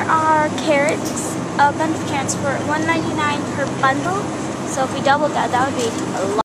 are carrots, a bunch of carrots for $1.99 per bundle. So if we double that, that would be a lot.